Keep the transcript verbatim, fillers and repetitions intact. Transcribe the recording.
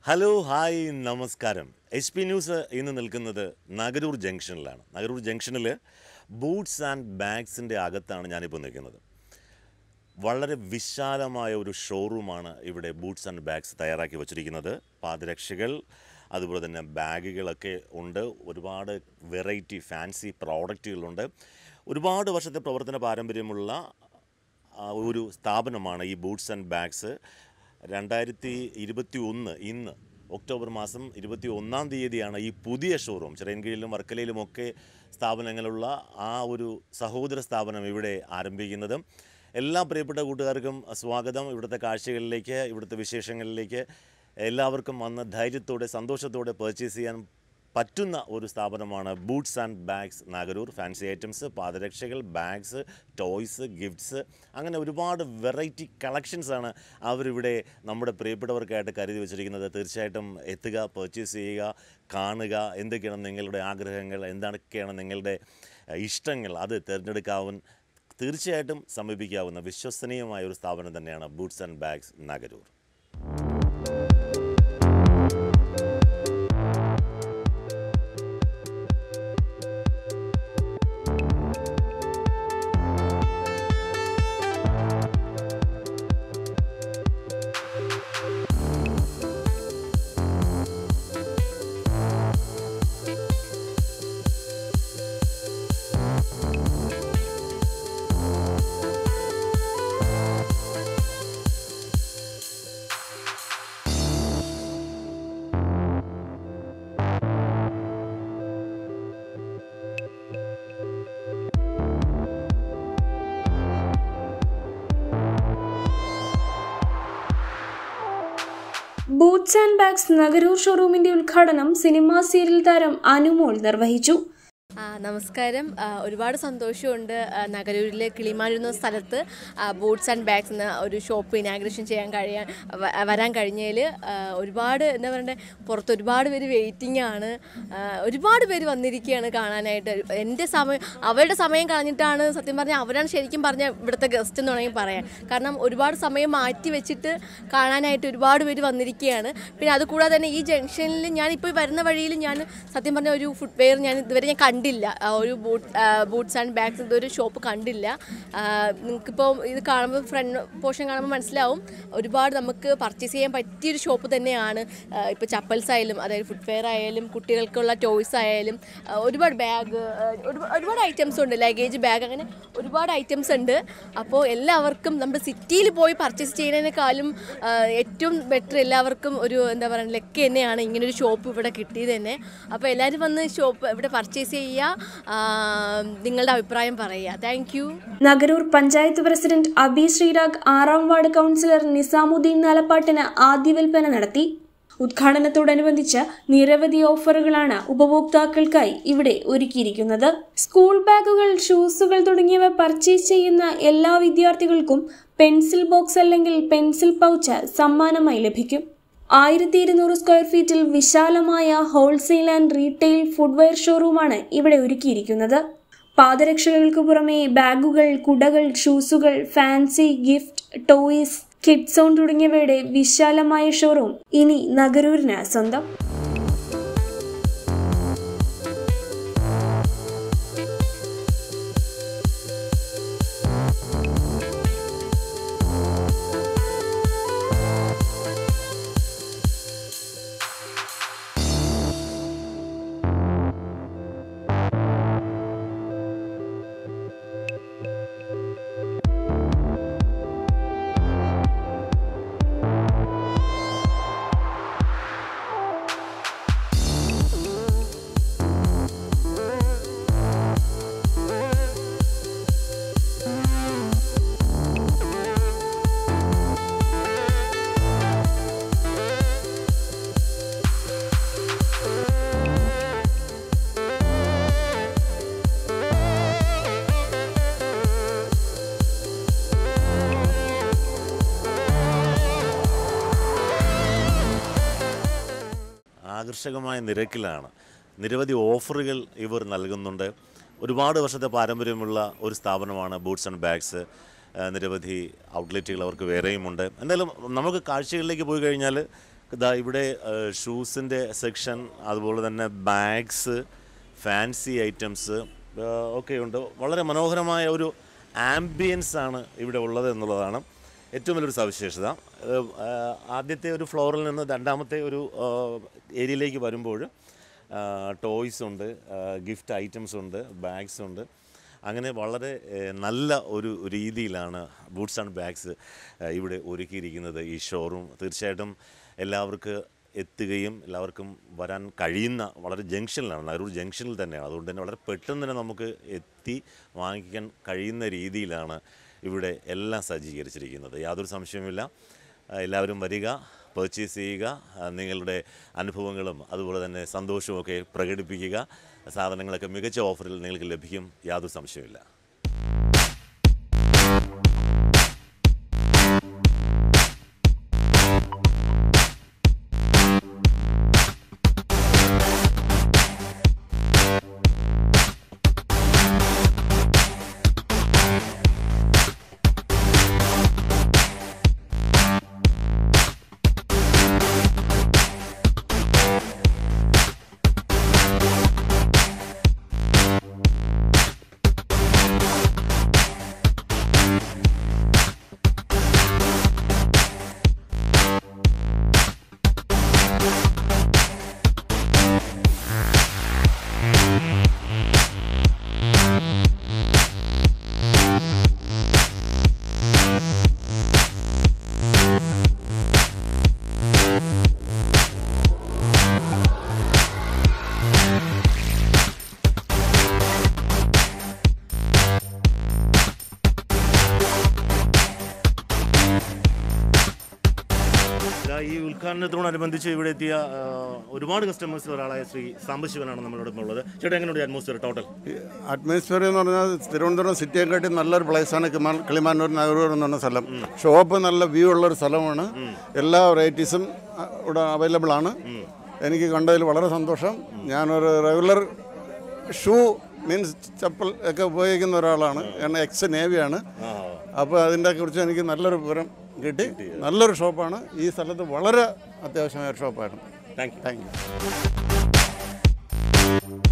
Hello hi നമസ്കാരം. H P news ഇന്ന് നിൽക്കുന്നത് നഗരൂർ ജംഗ്ഷനിലാണ്. നഗരൂർ ജംഗ്ഷനിൽ ബൂട്ട്സ് ആൻഡ് ബാഗ്സിൻ്റെ അകത്താണ് ഞാനിപ്പോൾ നിൽക്കുന്നത്. വളരെ വിശാലമായ ഒരു ഷോറൂമാണ് ഇവിടെ ബൂട്ട്സ് ആൻഡ് ബാഗ്സ് തയ്യാറാക്കി വച്ചിരിക്കുന്നത്. പാദരക്ഷകൾ, അതുപോലെ തന്നെ ബാഗുകളൊക്കെ ഉണ്ട്. ഒരുപാട് വെറൈറ്റി ഫാൻസി പ്രോഡക്റ്റുകളുണ്ട്. ഒരുപാട് വർഷത്തെ പ്രവർത്തന പാരമ്പര്യമുള്ള ഒരു സ്ഥാപനമാണ് ഈ ബൂട്ട്സ് ആൻഡ് ബാഗ്സ്. രണ്ടായിരത്തി ഇരുപത്തി ഒന്ന് ഇന്ന് ഒക്ടോബർ മാസം ഇരുപത്തി ഒന്നാം തീയതിയാണ് ഈ പുതിയ ഷോറൂം ചിറയൻകീഴിലും വർക്കലയിലുമൊക്കെ സ്ഥാപനങ്ങളുള്ള ആ ഒരു സഹോദര സ്ഥാപനം ഇവിടെ ആരംഭിക്കുന്നത്. എല്ലാ പ്രിയപ്പെട്ട കൂട്ടുകാർക്കും സ്വാഗതം. ഇവിടുത്തെ കാഴ്ചകളിലേക്ക്, ഇവിടുത്തെ വിശേഷങ്ങളിലേക്ക് എല്ലാവർക്കും വന്ന് ധൈര്യത്തോടെ സന്തോഷത്തോടെ പർച്ചേസ് ചെയ്യാൻ പറ്റുന്ന ഒരു സ്ഥാപനമാണ് boots and bags Nagaroor. Fancy items, പാദരക്ഷകൾ, ബാഗ്സ്, ടോയ്സ്, ഗിഫ്റ്റ്സ്, അങ്ങനെ ഒരുപാട് വെറൈറ്റി കളക്ഷൻസാണ് അവരിവിടെ നമ്മുടെ പ്രിയപ്പെട്ടവർക്കായിട്ട് കരുതി വച്ചിരിക്കുന്നത്. തീർച്ചയായിട്ടും എത്തുക, പർച്ചേസ് ചെയ്യുക, കാണുക. എന്തൊക്കെയാണ് നിങ്ങളുടെ ആഗ്രഹങ്ങൾ, എന്തൊക്കെയാണ് നിങ്ങളുടെ ഇഷ്ടങ്ങൾ, അത് തിരഞ്ഞെടുക്കാവുന്ന തീർച്ചയായിട്ടും സമീപിക്കാവുന്ന വിശ്വസനീയമായ ഒരു സ്ഥാപനം തന്നെയാണ് boots and bags Nagaroor. Boots and bags Nagaroor ഷോറൂമിന്റെ ഉദ്ഘാടനം സിനിമാ സീരിയൽ താരം അനുമോൾ നിർവഹിച്ചു. നമസ്കാരം. ഒരുപാട് സന്തോഷമുണ്ട് നഗരൂരിലെ കിളിമാനൂർ എന്ന സ്ഥലത്ത് ബൂട്ട്സ് ആൻഡ് ബാഗ്സ് എന്ന ഒരു ഷോപ്പ് ഇനാഗ്രേഷൻ ചെയ്യാൻ കഴിയാൻ വരാൻ കഴിഞ്ഞതിൽ ഒരുപാട് എന്താ പറയണ്ടേ, പുറത്ത് ഒരുപാട് പേര് വെയിറ്റിംഗ് ആണ്. ഒരുപാട് പേര് വന്നിരിക്കുകയാണ് കാണാനായിട്ട്. എൻ്റെ സമയം അവരുടെ സമയം കളഞ്ഞിട്ടാണ് സത്യം പറഞ്ഞാൽ അവരാണ് ശരിക്കും പറഞ്ഞാൽ ഇവിടുത്തെ ഗസ്റ്റ് എന്ന് വേണമെങ്കിൽ പറയാം. കാരണം ഒരുപാട് സമയം മാറ്റി വെച്ചിട്ട് കാണാനായിട്ട് ഒരുപാട് പേര് വന്നിരിക്കുകയാണ്. പിന്നെ അതുകൂടാതെ തന്നെ ഈ ജംഗ്ഷനിൽ ഞാനിപ്പോൾ വരുന്ന വഴിയിൽ ഞാൻ സത്യം പറഞ്ഞ ഒരു ഫുഡ് വെയർ ഞാൻ ഇതുവരെ ഞാൻ കണ്ടില്ല. ഒരു ബൂട്ട് ബൂട്ട്സ് ആൻഡ് ബാഗ്സ് ഇതൊരു ഷോപ്പ് കണ്ടില്ല. നിങ്ങൾക്കിപ്പോൾ ഇത് കാണുമ്പോൾ ഫ്രണ്ട് പോർഷൻ കാണുമ്പോൾ മനസ്സിലാവും ഒരുപാട് നമുക്ക് പർച്ചേസ് ചെയ്യാൻ പറ്റിയൊരു ഷോപ്പ് തന്നെയാണ്. ഇപ്പോൾ ചപ്പൽസ് ആയാലും, അതായത് ഫുഡ് വെയർ ആയാലും, കുട്ടികൾക്കുള്ള ടോയ്സ് ആയാലും, ഒരുപാട് ബാഗ്, ഒരുപാട് ഐറ്റംസ് ഉണ്ട്. ലഗേജ് ബാഗ്, അങ്ങനെ ഒരുപാട് ഐറ്റംസ് ഉണ്ട്. അപ്പോൾ എല്ലാവർക്കും നമ്മുടെ സിറ്റിയിൽ പോയി പർച്ചേസ് ചെയ്യുന്നതിനേക്കാളും ഏറ്റവും ബെറ്റർ എല്ലാവർക്കും ഒരു എന്താ പറയുക ലക്ക് തന്നെയാണ് ഇങ്ങനൊരു ഷോപ്പ് ഇവിടെ കിട്ടിയത് തന്നെ. അപ്പോൾ എല്ലാവരും വന്ന് ഷോപ്പ് ഇവിടെ പർച്ചേസ് ചെയ്യുക, നിങ്ങളുടെ അഭിപ്രായം പറയുക. Thank you. Nagaroor panchayat president Abi Sreerag, ആറാം വാർഡ് കൗൺസിലർ നിസാമുദ്ദീൻ നാലപ്പാട്ടിന് ആദ്യ വിൽപ്പന നടത്തി. ഉദ്ഘാടനത്തോടനുബന്ധിച്ച് നിരവധി ഓഫറുകളാണ് ഉപഭോക്താക്കൾക്കായി ഇവിടെ ഒരുക്കിയിരിക്കുന്നത്. സ്കൂൾ ബാഗുകൾ, ഷൂസുകൾ തുടങ്ങിയവ പർച്ചേസ് ചെയ്യുന്ന എല്ലാ വിദ്യാർത്ഥികൾക്കും പെൻസിൽ ബോക്സ് അല്ലെങ്കിൽ പെൻസിൽ പൗച്ച് സമ്മാനമായി ലഭിക്കും. ആയിരത്തി ഇരുന്നൂറ് സ്ക്വയർ ഫീറ്റിൽ വിശാലമായ ഹോൾസെയിൽ ആൻഡ് റീറ്റെയിൽ ഫുഡ്വെയർ ഷോറൂമാണ് ഇവിടെ ഒരുക്കിയിരിക്കുന്നത്. പാദരക്ഷകൾക്ക് പുറമെ ബാഗുകൾ, കുടകൾ, ഷൂസുകൾ, fancy, gift, toys, kids zone തുടങ്ങിയവയുടെ വിശാലമായ ഷോറൂം ഇനി നഗരൂരിന് സ്വന്തം. ആകർഷകമായ നിരക്കിലാണ് നിരവധി ഓഫറുകൾ ഇവർ നൽകുന്നുണ്ട്. ഒരുപാട് വർഷത്തെ പാരമ്പര്യമുള്ള ഒരു സ്ഥാപനമാണ് ബൂട്ട്സ് ആൻഡ് ബാഗ്സ്. നിരവധി ഔട്ട്ലെറ്റുകൾ അവർക്ക് വേറെയുമുണ്ട്. എന്തായാലും നമുക്ക് കാഴ്ചകളിലേക്ക് പോയി കഴിഞ്ഞാൽ ഇതാ ഇവിടെ ഷൂസിൻ്റെ സെക്ഷൻ, അതുപോലെ തന്നെ ബാഗ്സ്, ഫാൻസി ഐറ്റംസ് ഒക്കെയുണ്ട്. വളരെ മനോഹരമായ ഒരു ആംബിയൻസ് ആണ് ഇവിടെ ഉള്ളത് എന്നുള്ളതാണ് ഏറ്റവും വലിയൊരു സവിശേഷത. ആദ്യത്തെ ഒരു ഫ്ലോറിൽ നിന്ന് രണ്ടാമത്തെ ഒരു ഏരിയയിലേക്ക് വരുമ്പോൾ ടോയ്സ് ഉണ്ട്, ഗിഫ്റ്റ് ഐറ്റംസ് ഉണ്ട്, ബാഗ്സ് ഉണ്ട്. അങ്ങനെ വളരെ നല്ല ഒരു രീതിയിലാണ് ബൂട്ട്സ് ആൻഡ് ബാഗ്സ് ഇവിടെ ഒരുക്കിയിരിക്കുന്നത് ഈ ഷോറൂം. തീർച്ചയായിട്ടും എല്ലാവർക്കും എത്തുകയും എല്ലാവർക്കും വരാൻ കഴിയുന്ന വളരെ ജംഗ്ഷനിലാണ്, നഗരൂർ ജംഗ്ഷനിൽ തന്നെയാണ്. അതുകൊണ്ട് തന്നെ വളരെ പെട്ടെന്ന് തന്നെ നമുക്ക് എത്തി വാങ്ങിക്കാൻ കഴിയുന്ന രീതിയിലാണ് ഇവിടെ എല്ലാം സജ്ജീകരിച്ചിരിക്കുന്നത്. യാതൊരു സംശയവുമില്ല. എല്ലാവരും വരിക, പർച്ചേസ് ചെയ്യുക, നിങ്ങളുടെ അനുഭവങ്ങളും അതുപോലെ തന്നെ സന്തോഷവുമൊക്കെ പ്രകടിപ്പിക്കുക. സാധനങ്ങളൊക്കെ മികച്ച ഓഫറിൽ നിങ്ങൾക്ക് ലഭിക്കും, യാതൊരു സംശയവുമില്ല. ഈ ഉദ്ഘാടനത്തോടനുബന്ധിച്ച് ഇവിടെ എത്തിയ ഒരുപാട് കസ്റ്റമേഴ്സിൽ ഒരാളായ ശ്രീ സാംബശിവനാണ് നമ്മളോടൊപ്പം ഉള്ളത്. ചേട്ടാ, എങ്ങനെയുണ്ട് അറ്റ്മോസ്ഫിയർ ടോട്ടൽ? അറ്റ്മോസ്ഫിയർ എന്ന് പറഞ്ഞാൽ തിരുവനന്തപുരം സിറ്റിയെക്കാട്ടി നല്ലൊരു പ്ലേസാണ് കിളിമാനൂർ നഗരൂർ എന്ന് പറഞ്ഞ സ്ഥലം. ഷോപ്പ് നല്ല വ്യൂ ഉള്ളൊരു സ്ഥലമാണ്. എല്ലാ വെറൈറ്റീസും ഇവിടെ അവൈലബിൾ ആണ്. എനിക്ക് കണ്ടതിൽ വളരെ സന്തോഷം. ഞാനൊരു റെഗുലർ ഷൂ മീൻസ് ചപ്പൽ ഒക്കെ ഉപയോഗിക്കുന്ന ഒരാളാണ്. കാരണം എക്സ് നേവിയാണ്. അപ്പോൾ അതിൻ്റെ കുറിച്ച് എനിക്ക് നല്ലൊരു വിവരം കിട്ടി. നല്ലൊരു ഷോപ്പാണ്. ഈ സ്ഥലത്ത് വളരെ അത്യാവശ്യമായ ഒരു ഷോപ്പായിരുന്നു. Thank you. Thank U.